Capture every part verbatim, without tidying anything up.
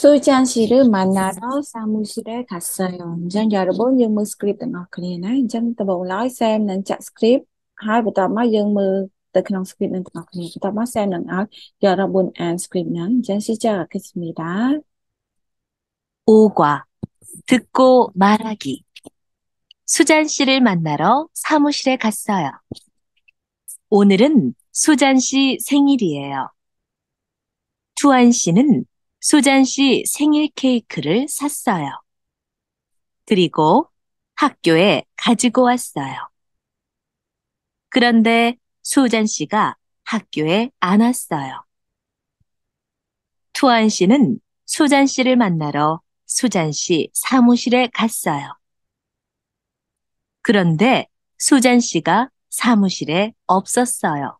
수잔 씨를 만나러 사무실에 갔어요. 이제 여러분យើងមើល script ទាំងអស់គ្នាណាអញ្ចឹងដំបូងឡើយ Sam នឹងចាក់ script ហើយបន្ទាប់មកយើងមើលទៅក្នុង script នឹងទាំងអស់គ្នាបន្ទាប់មក Sam នឹងឲ្យ 여러분 អាន script ហ្នឹងអញ្ចឹង 시작하겠습니다. 오과, 듣고 말하기. 수잔 씨를 만나러 사무실에 갔어요. 오늘은 수잔 씨 생일이에요. 투안 씨는 수잔 씨 생일 케이크를 샀어요. 그리고 학교에 가지고 왔어요. 그런데 수잔 씨가 학교에 안 왔어요. 투안 씨는 수잔 씨를 만나러 수잔 씨 사무실에 갔어요. 그런데 수잔 씨가 사무실에 없었어요.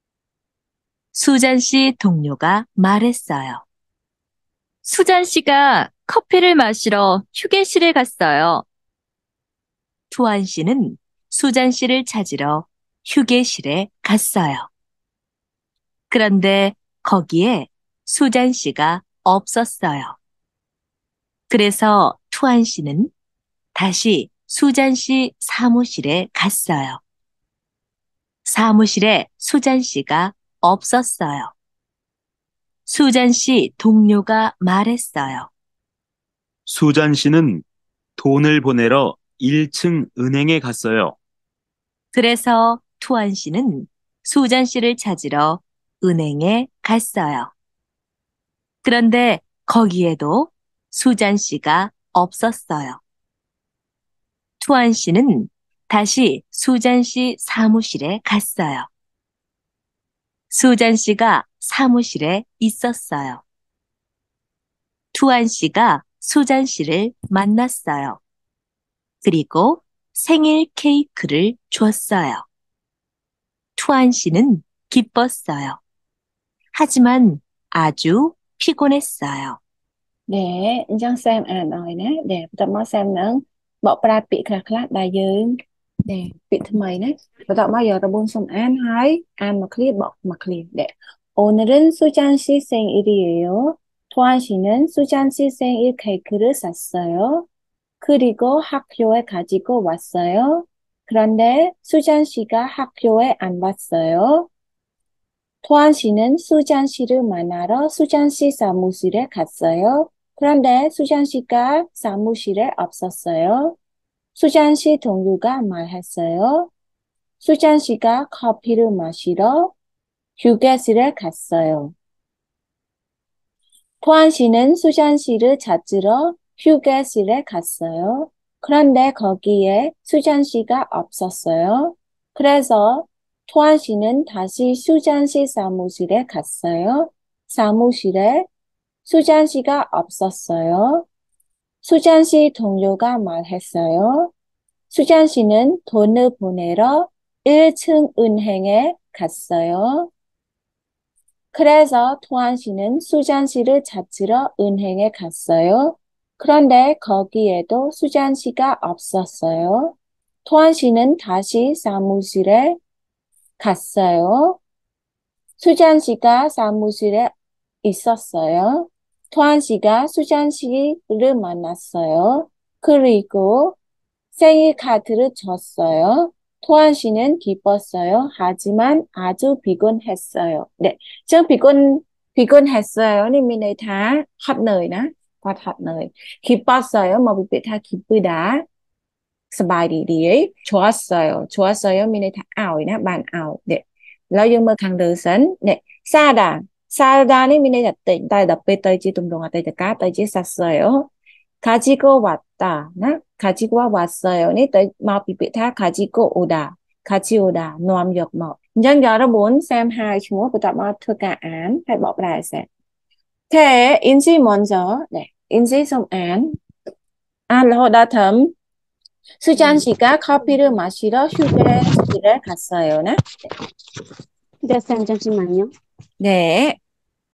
수잔 씨 동료가 말했어요. 수잔 씨가 커피를 마시러 휴게실에 갔어요. 투안 씨는 수잔 씨를 찾으러 휴게실에 갔어요. 그런데 거기에 수잔 씨가 없었어요. 그래서 투안 씨는 다시 수잔 씨 사무실에 갔어요. 사무실에 수잔 씨가 없었어요. 수잔 씨 동료가 말했어요. 수잔 씨는 돈을 보내러 일 층 은행에 갔어요. 그래서 투안 씨는 수잔 씨를 찾으러 은행에 갔어요. 그런데 거기에도 수잔 씨가 없었어요. 투안 씨는 다시 수잔 씨 사무실에 갔어요. 수잔 씨가 사무실에 있었어요. 투안 씨가 수잔 씨를 만났어요. 그리고 생일 케이크를 줬어요. 투안 씨는 기뻤어요. 하지만 아주 피곤했어요. 네,អញ្ចឹង Sam អានឲ្យណាដែលបន្ទាប់មក Sam នឹងបកប្រែពាក្យខ្លះៗដែលយើង네ពាក្យថ្មីណាបន្ទាប់មក 여러분 សូមអានហើយអានមួយឃ្លាបកមួយឃ្លា 네. 오늘은 수잔 씨 생일이에요. 토한 씨는 수잔 씨 생일 케이크를 샀어요. 그리고 학교에 가지고 왔어요. 그런데 수잔 씨가 학교에 안 왔어요. 토한 씨는 수잔 씨를 만나러 수잔 씨 사무실에 갔어요. 그런데 수잔 씨가 사무실에 없었어요. 수잔 씨 동료가 말했어요. 수잔 씨가 커피를 마시러 휴게실에 갔어요. 토한 씨는 수잔 씨를 찾으러 휴게실에 갔어요. 그런데 거기에 수잔 씨가 없었어요. 그래서 토한 씨는 다시 수잔 씨 사무실에 갔어요. 사무실에 수잔 씨가 없었어요. 수잔 씨 동료가 말했어요. 수잔 씨는 돈을 보내러 일 층 은행에 갔어요. 그래서 토한 씨는 수잔 씨를 찾으러 은행에 갔어요. 그런데 거기에도 수잔 씨가 없었어요. 토한 씨는 다시 사무실에 갔어요. 수잔 씨가 사무실에 있었어요. 토한 씨가 수잔 씨를 만났어요. 그리고 생일 카드를 줬어요. 토한 씨는 기뻤어요. 하지만 아주 피곤했어요. 네, 지금 피곤 피곤했어요. 니 미네 다 헛너이나 과 헛너이. 기뻤어요. 뭐 비비타 기쁘다. 스바이디디 좋았어요. 좋았어요. 미네 다 아오이나 반 아오. 네.แล้วយើងមើលខាងលើសិននេះសាដាសាដានេះមានន័យថាតិចតែដល់ពេលទៅជាទម្រង់អតីតកាលទៅជាសរសើរ 가지고 왔다 나 가지고 왔어요នេះទៅមកពីពាក្យថា 가지고 오다 가지 오다នាំយកមកអញ្ចឹង 여러분 Sam haiឈ្មោះបន្ទាប់មកធ្វើការអានហើយបកប្រែសិន thế 인지 먼저 네 인지 좀 안. 아, 러다 덤 수잔 씨가 커피를 마시러 휴게실에 갔어요. 네. 네, 쌤 잠시만요. 네.